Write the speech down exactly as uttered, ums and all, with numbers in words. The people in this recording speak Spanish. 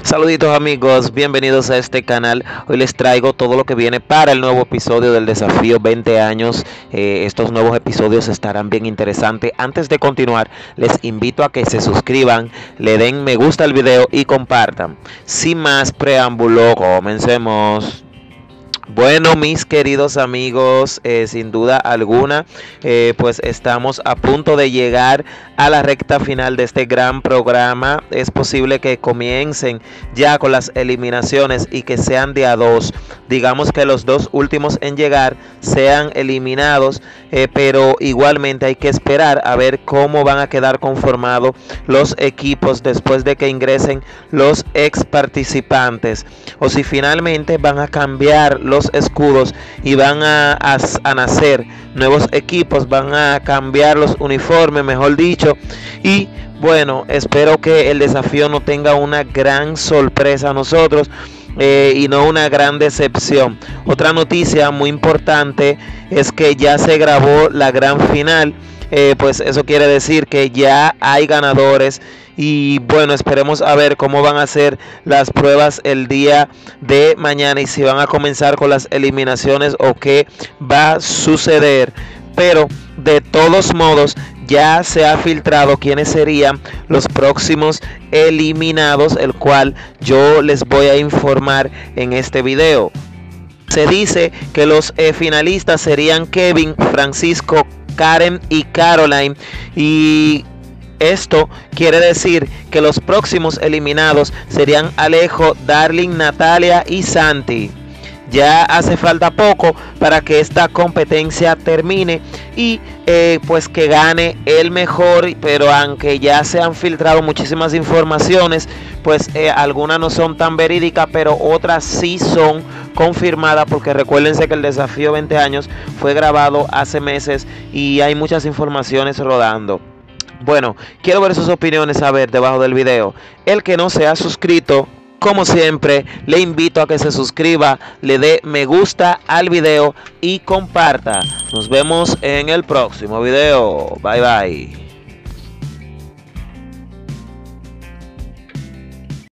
Saluditos amigos, bienvenidos a este canal. Hoy les traigo todo lo que viene para el nuevo episodio del desafío veinte años. Eh, estos nuevos episodios estarán bien interesantes. Antes de continuar, les invito a que se suscriban, le den me gusta al video y compartan. Sin más preámbulo, comencemos. Bueno, mis queridos amigos, eh, sin duda alguna, eh, pues estamos a punto de llegar a la recta final de este gran programa. Es posible que comiencen ya con las eliminaciones y que sean de a dos. Digamos que los dos últimos en llegar sean eliminados, eh, pero igualmente hay que esperar a ver cómo van a quedar conformados los equipos después de que ingresen los ex participantes, o si finalmente van a cambiar los los escudos y van a, a, a nacer nuevos equipos, van a cambiar los uniformes, mejor dicho. Y bueno, espero que el desafío no tenga una gran sorpresa a nosotros eh, y no una gran decepción. Otra noticia muy importante es que ya se grabó la gran final. Eh, pues eso quiere decir que ya hay ganadores y bueno, esperemos a ver cómo van a ser las pruebas el día de mañana y si van a comenzar con las eliminaciones o qué va a suceder. Pero de todos modos ya se ha filtrado quiénes serían los próximos eliminados, el cual yo les voy a informar en este video. Se dice que los eh, finalistas serían Kevin, Francisco, Karen y Caroline, y esto quiere decir que los próximos eliminados serían Alejo, Darling, Natalia y Santi. Ya hace falta poco para que esta competencia termine y eh, pues que gane el mejor, pero aunque ya se han filtrado muchísimas informaciones, pues eh, algunas no son tan verídicas, pero otras sí son confirmadas, porque recuérdense que el desafío veinte años fue grabado hace meses y hay muchas informaciones rodando. Bueno, quiero ver sus opiniones, a ver, debajo del video. El que no se ha suscrito, como siempre, le invito a que se suscriba, le dé me gusta al video y comparta. Nos vemos en el próximo video. Bye bye.